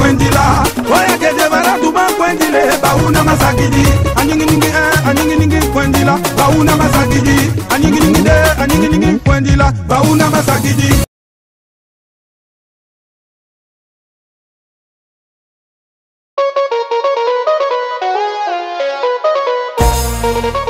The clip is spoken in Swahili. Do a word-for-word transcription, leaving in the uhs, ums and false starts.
kwendila oya kede baratu ba kwendile bauna masakidi anyingi ningi eh anyingi ningi kwendila bauna masakidi anyingi ningi de anyingi ningi kwendila bauna masakidi. Thank you.